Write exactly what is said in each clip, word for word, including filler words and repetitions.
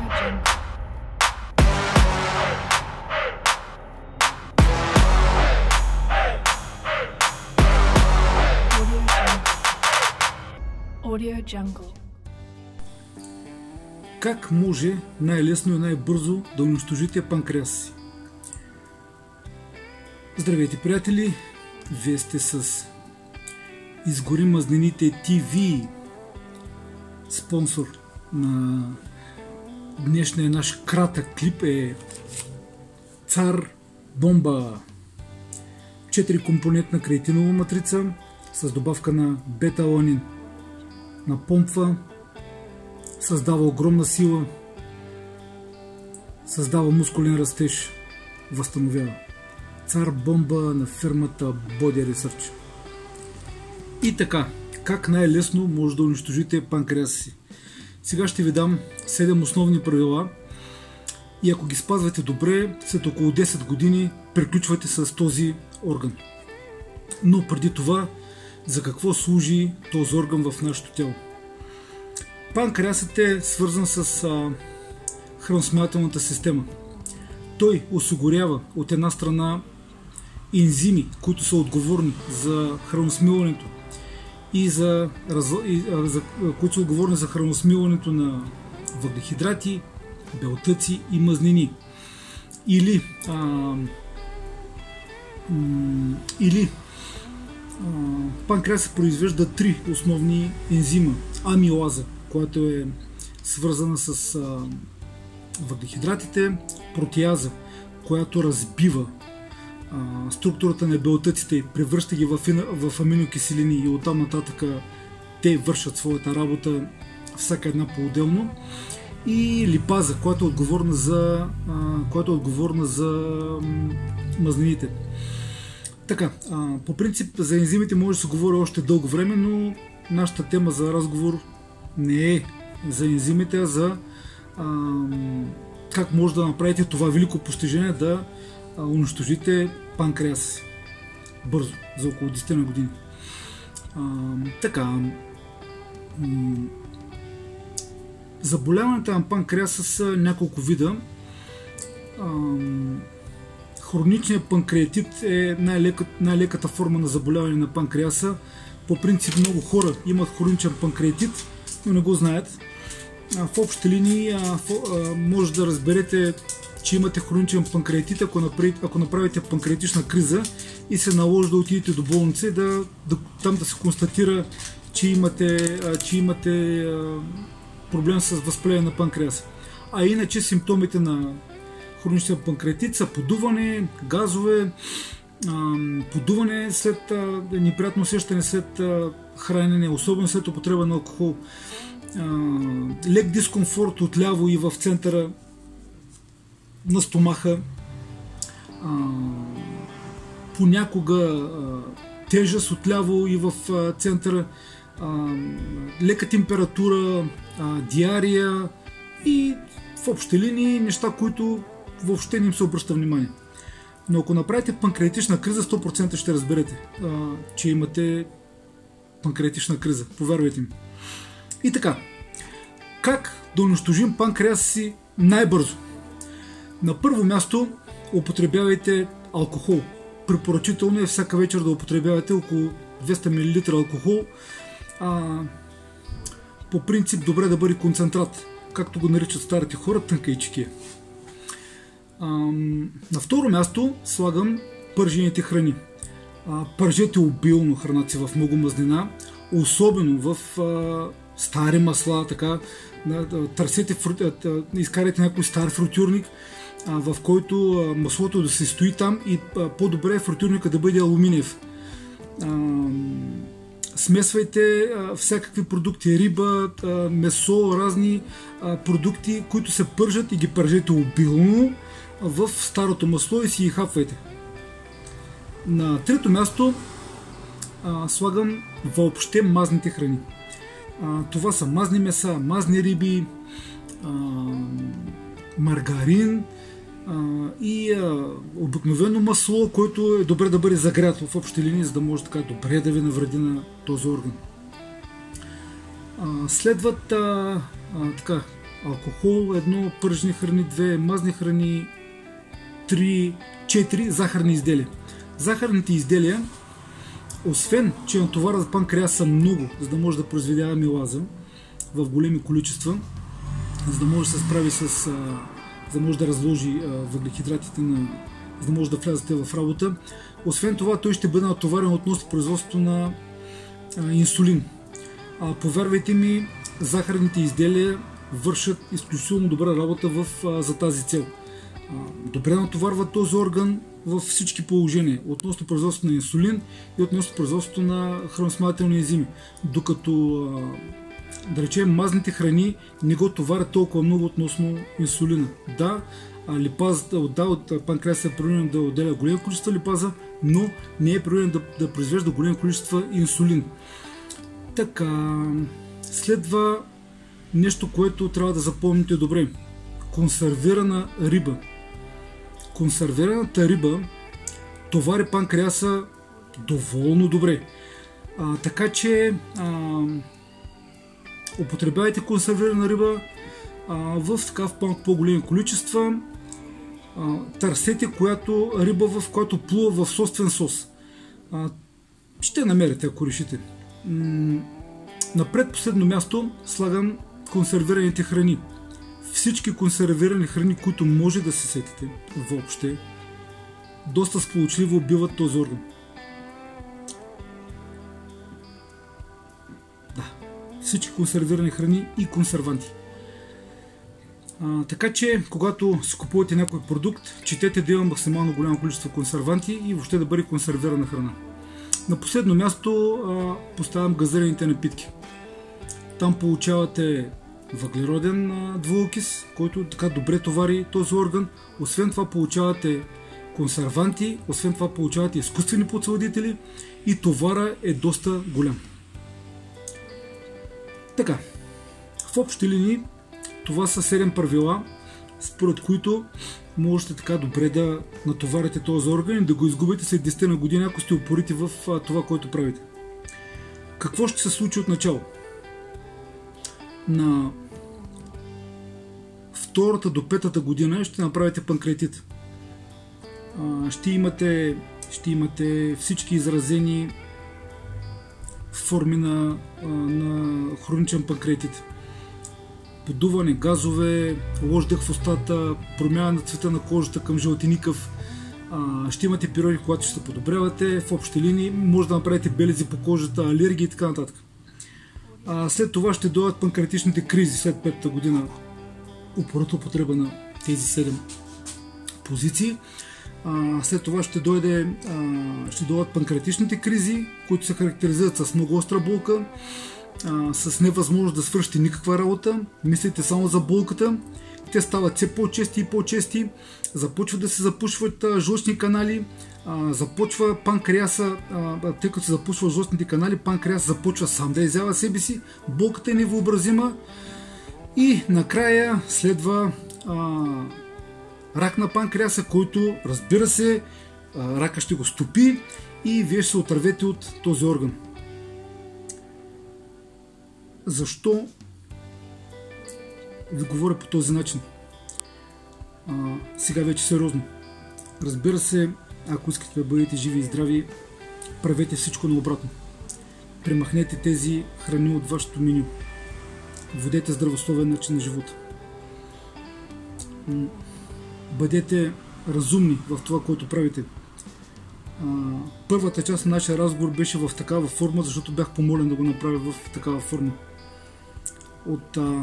Audio Jungle. Как може най-лесно и най-бързо да унищожите панкреаса си? Здравейте, приятели! Вие сте с Изгори мазнините ти ви, спонсор на днешния наш кратък клип е Цар Бомба, четири компонентна креатинова матрица с добавка на бета-аланин. Напомпва, създава огромна сила, създава мускулен растеж, възстановява. Цар Бомба на фирмата Body Research. И така, как най-лесно може да унищожите панкреаса си? Сега ще ви дам седем основни правила и ако ги спазвате добре, след около десет години приключвате с този орган. Но преди това, за какво служи този орган в нашето тяло? Панкреасът е свързан с а, храносмилателната система. Той осигурява от една страна ензими, които са отговорни за храносмилането и за, и, а, за които са отговорни за храносмилането на въглехидрати, белтъци и мазнини. Или а, м, или а, панкреасът произвежда три основни ензима. Амилаза, която е свързана с а, въглехидратите, протеаза, която разбива а, структурата на белтъците и превръща ги в, в аминокиселини и оттам нататък те вършат своята работа всяка една по-отделно, и липаза, която е отговорна за, а, която е отговорна за мазнините. Така, а, по принцип за ензимите може да се говори още дълго време, но нашата тема за разговор не е за ензимите, а за а, как може да направите това велико постижение да а, унищожите панкреаса си бързо, за около десет години. А, така, заболяването на панкреаса са няколко вида. А, хроничният панкреатит е най-леката, най-леката форма на заболяване на панкреаса. По принцип много хора имат хроничен панкреатит, но не го знаят. В общи линии може да разберете, че имате хроничен панкреатит, ако направите, ако направите панкреатична криза и се наложи да отидете до болница и да, да, там да се констатира, че имате, че имате проблем с възпаление на панкреаса. А иначе симптомите на хроничен панкреатит са подуване, газове, подуване след неприятно усещане след хранене, особено след употреба на алкохол, лек дискомфорт отляво и в центъра на стомаха, понякога тежест отляво и в центъра, лека температура, диария и в общи линии неща, които въобще не им се обръща внимание. Но ако направите панкреатична криза, сто процента ще разберете, а, че имате панкреатична криза. Повярвайте ми. И така, как да унищожим панкреаса си най-бързо? На първо място употребявайте алкохол. Препоръчително е всяка вечер да употребявате около двеста милилитра алкохол. А, по принцип добре да бъде концентрат, както го наричат старите хора, тънка и чеки. На второ място слагам пържените храни. А, пържете обилно храната си в много мазнина, особено в а, стари масла, така, търсете, изкарайте някой стар фритюрник, а, в който а, маслото да се стои там и по-добре е фритюрника да бъде алуминиев. А, смесвайте а, всякакви продукти, риба, а, месо, разни а, продукти, които се пържат, и ги пържете обилно в старото масло и си ги хапвайте. На трето място а, слагам въобще мазните храни. А, това са мазни меса, мазни риби, а, маргарин а, и а, обикновено масло, което е добре да бъде загрято в общи линии, за да може така добре да ви навреди на този орган. А, следват а, а, така, алкохол едно, пържени храни две, мазни храни три, четири, захарни изделия. Захарните изделия, освен че натоварват панкреаса много, за да може да произведе амилаза в големи количества, за да може да се справи с, за да може да разложи въглехидратите, на, за да може да влязат те в работа. Освен това, той ще бъде натоварен относно производството на а, инсулин. А, повярвайте ми, захарните изделия вършат изключително добра работа в, а, за тази цел. А, добре натоварват този орган във всички положения, относно производството на инсулин и относно производството на храносмилателни ензими. Докато а, да речем, мазните храни не го товарят толкова много относно инсулина. Да, липазата, да, от панкреаса е принуден да отделя големи количества липаза, но не е принуден да, да произвежда големи количества инсулин. Така, следва нещо, което трябва да запомните добре. Консервирана риба. Консервираната риба товари панкреаса доволно добре. А, така че а, употребявайте консервирана риба а, в така в по-големи количества. А, търсете която риба, в която плува в собствен сос. А, ще намерите, ако решите. М- на предпоследно място слагам консервираните храни. Всички консервирани храни, които може да се сетите въобще, доста сполучливо убиват този орган. Всички консервирани храни и консерванти. А, така че, когато си купувате някой продукт, четете да има максимално голямо количество консерванти и въобще да бъде консервирана храна. На последно място а, поставям газираните напитки. Там получавате въглероден а, двуокис, който така добре товари този орган. Освен това получавате консерванти, освен това получавате изкуствени подсладители и товара е доста голям. Така, в общи линии това са седем правила, според които можете така добре да натоварите този орган и да го изгубите след десет на години, ако сте упорити в това, което правите. Какво ще се случи от начало? На втората до петата година ще направите панкреатит. Ще имате, ще имате всички изразени форми на, на хроничен панкреатит. Подуване, газове, лош дъх в устата, промяна на цвета на кожата към жълтеникъв. Ще имате периоди, когато ще се подобрявате. В общи линии може да направите белези по кожата, алергии и така нататък. След това ще дойдат панкреатичните кризи след петата година. Упорито употреба на тези седем позиции. След това ще, дойде, ще дойдат панкреатичните кризи, които се характеризират с много остра болка, с невъзможност да свършите никаква работа, мислите само за болката. Те стават все по-чести и по-чести, започват да се запушват жлъчни канали, започва панкреаса, тъй като се запушва жлъчните канали, панкреас започва сам да изява себе си, болката е невъобразима и накрая следва а, рак на панкреаса, който, разбира се, рака ще го стопи и вие ще се отървете от този орган. Защо ви говоря по този начин? А, сега вече сериозно. Разбира се, ако искате да бъдете живи и здрави, правете всичко наобратно. Премахнете тези храни от вашето меню. Водете здравословен начин на живота. Бъдете разумни в това, което правите. Първата част на нашия разговор беше в такава форма, защото бях помолен да го направя в такава форма. От а,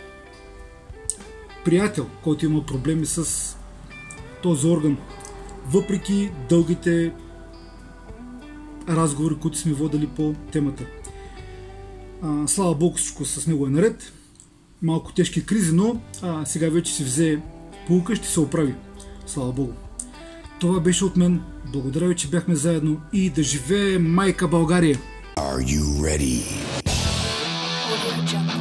приятел, който има проблеми с този орган, въпреки дългите разговори, които сме водили по темата. А, слава Богу, всичко с него е наред. Малко тежки кризи, но а, сега вече си взе поука и ще се оправи. Слава Богу. Това беше от мен. Благодаря ви, че бяхме заедно и да живее майка България! Are you ready?